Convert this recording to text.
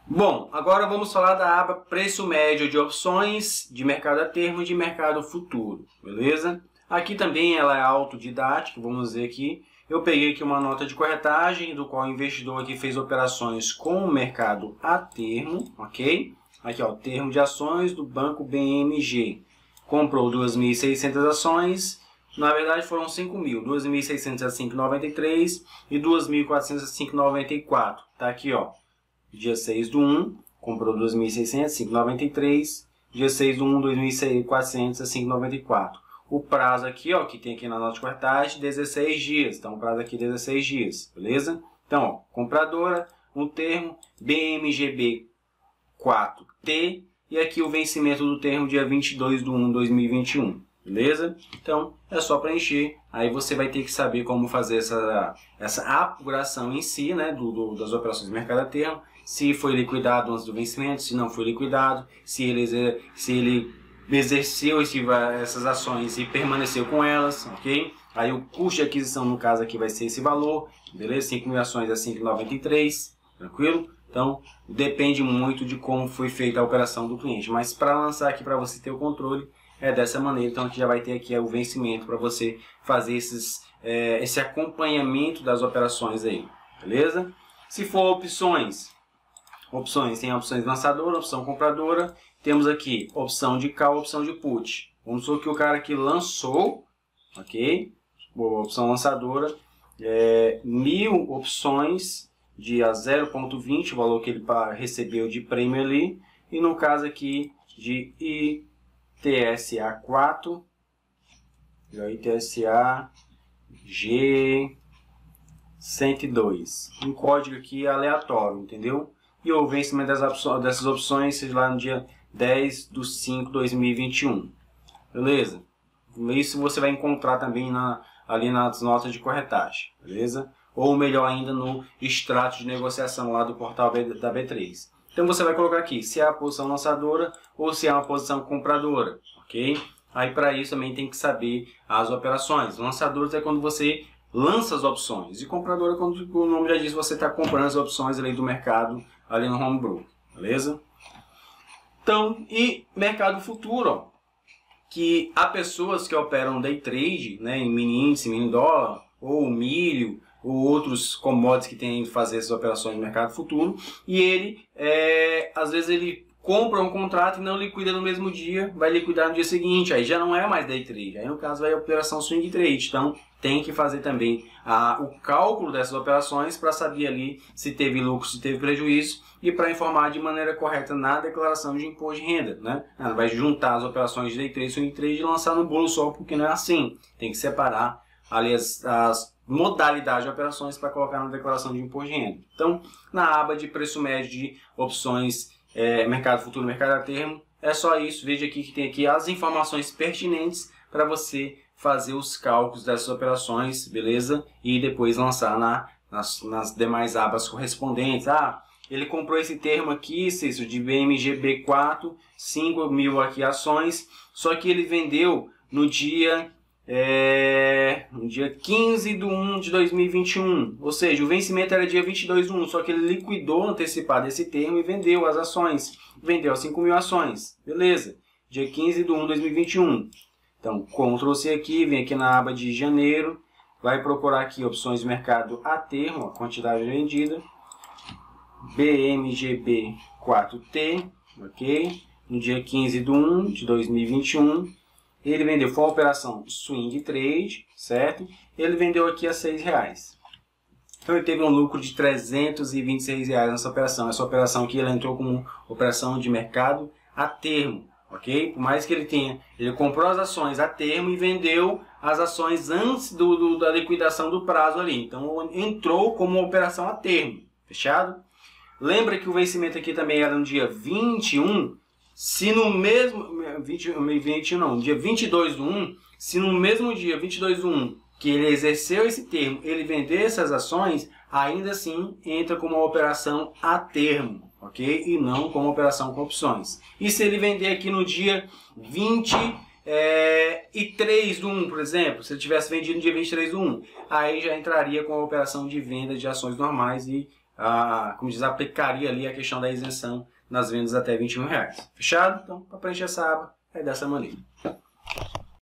Bom, agora vamos falar da aba preço médio de opções de mercado a termo e de mercado futuro, beleza? Aqui também ela é autodidática, vamos ver aqui. Eu peguei aqui uma nota de corretagem, do qual o investidor aqui fez operações com o mercado a termo, ok? Aqui, ó, termo de ações do Banco BMG. Comprou 2.600 ações, na verdade foram 5.000, 2.600 a 5,93 e 2.400 a 5,94. Tá aqui, ó. Dia 6/1, comprou 2.600, 5,93. Dia 6/1, 2.400 a 5,94. O prazo aqui, ó, que tem aqui na nota de corretagem, 16 dias. Então, o prazo aqui 16 dias, beleza? Então, ó, compradora, um termo, BMGB 4T. E aqui o vencimento do termo, dia 22/1/2021. Beleza? Então, é só preencher. Aí você vai ter que saber como fazer essa apuração em si, né, das operações de mercado a termo. Se foi liquidado antes do vencimento, se não foi liquidado, se ele exerceu essas ações e permaneceu com elas, ok? Aí o custo de aquisição, no caso aqui, vai ser esse valor, beleza? 5.000 ações a 5,93, tranquilo? Então, depende muito de como foi feita a operação do cliente. Mas para lançar aqui, para você ter o controle, é dessa maneira. Então, a gente já vai ter aqui o vencimento para você fazer esse acompanhamento das operações aí, beleza? Se for opções, tem opções lançadora, opção compradora. Temos aqui opção de call, opção de put. Vamos supor que o cara que lançou, ok? Boa, opção lançadora, 1.000 opções de a 0,20, o valor que ele recebeu de prêmio ali. E no caso aqui de ITSA 4, ITSA G102. Um código aqui aleatório, entendeu? E o vencimento dessas opções seja lá no dia 10/5/2021. Beleza? Isso você vai encontrar também ali nas notas de corretagem. Beleza? Ou melhor ainda, no extrato de negociação lá do portal da B3. Então você vai colocar aqui se é a posição lançadora ou se é uma posição compradora. Ok? Aí para isso também tem que saber as operações. Lançadores é quando você lança as opções. E compradora é quando o nome já diz, você está comprando as opções ali do mercado ali no Homebrew. Beleza? Então, e mercado futuro, ó, que há pessoas que operam day trade, né, em mini índice, mini dólar, ou milho, ou outros commodities que tem que fazer essas operações no mercado futuro, e ele, às vezes ele compra um contrato e não liquida no mesmo dia, vai liquidar no dia seguinte, aí já não é mais day trade, aí no caso vai a operação swing trade. Então tem que fazer também o cálculo dessas operações para saber ali se teve lucro, se teve prejuízo, e para informar de maneira correta na declaração de imposto de renda, né? Não vai juntar as operações de day trade e swing trade e lançar no bolo só, porque não é assim. Tem que separar ali as modalidades de operações para colocar na declaração de imposto de renda. Então, na aba de preço médio de opções, mercado futuro, mercado a termo, é só isso. Veja aqui que tem aqui as informações pertinentes para você fazer os cálculos dessas operações, beleza? E depois lançar nas demais abas correspondentes. Ele comprou esse termo aqui, Cícero, de BMGB4, 5.000 aqui ações, só que ele vendeu no dia 15/1/2021, ou seja, o vencimento era dia 22/1, só que ele liquidou antecipado esse termo e vendeu as ações, vendeu 5.000 ações, beleza, dia 15/1/2021. Então, Ctrl C aqui, vem aqui na aba de janeiro, vai procurar aqui opções de mercado a termo, a quantidade vendida, BMGB4T, ok, no dia 15/1/2021. Ele vendeu, foi uma operação swing trade, certo? Ele vendeu aqui a R$6. Então ele teve um lucro de R$326 nessa operação. Essa operação aqui ela entrou como operação de mercado a termo, ok? Por mais que ele comprou as ações a termo e vendeu as ações antes da liquidação do prazo ali. Então entrou como uma operação a termo, fechado? Lembra que o vencimento aqui também era no dia 21. Se no mesmo dia 22/1, se no mesmo dia 22/1 que ele exerceu esse termo, ele vender essas ações, ainda assim entra como uma operação a termo, ok? E não como operação com opções. E se ele vender aqui no dia 23/1, por exemplo, se ele tivesse vendido no dia 23/1, aí já entraria com a operação de venda de ações normais e como diz, aplicaria ali a questão da isenção nas vendas até R$20 mil. Fechado? Então, para preencher essa aba, é dessa maneira.